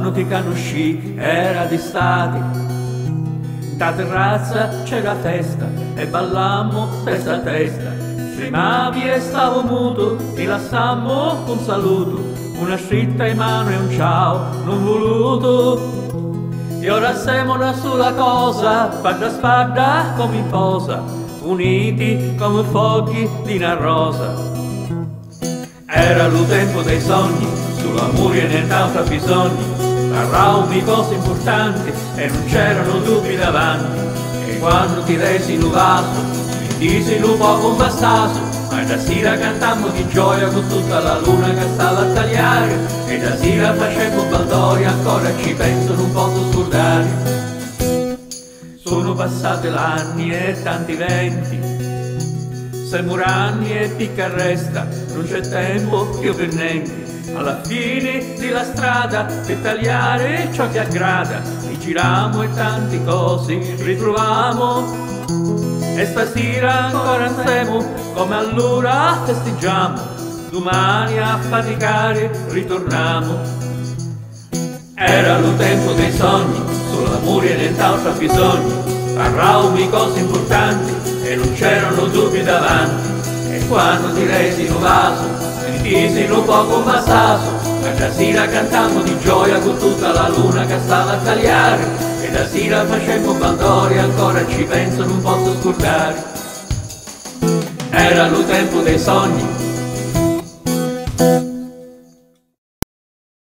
giorno ti conosci era d'estate, da terrazza c'era festa e ballammo testa a testa. Srimavi e stavo muto, ti lassammo un saluto, una scritta in mano e un ciao non voluto. E ora siamo una sola cosa, spada a spada come in posa, uniti come fuochi di una rosa. Era lo tempo dei sogni, sull'amore e nient'altro bisogni, parlavamo cose importanti e non c'erano dubbi davanti. E quando ti resi in un vaso, mi disi un poco un bastaso, ma da sera cantammo di gioia con tutta la luna che stava a tagliare, e da sera facemmo baldoria, ancora ci penso, non posso scordare. Sono passati l'anni e tanti venti, siamo anni e picca resta, non c'è tempo più per niente. Alla fine della strada per tagliare ciò che aggrada, e giriamo e tante cose ritrovamo. E stasera ancora insieme, come allora festeggiamo, domani a faticare ritorniamo. Era lo tempo dei sogni, sull'amore e nient'altro bisogno, parlavamo di cose importanti e non c'erano dubbi davanti. E quando ti resi in un vaso, mi disi un poco un bastaso, ma da sera cantammo di gioia con tutta la luna che stava a tagliare, e da sera facemmo baldoria, ancora ci penso, non posso scordare. Era lo tempo dei sogni.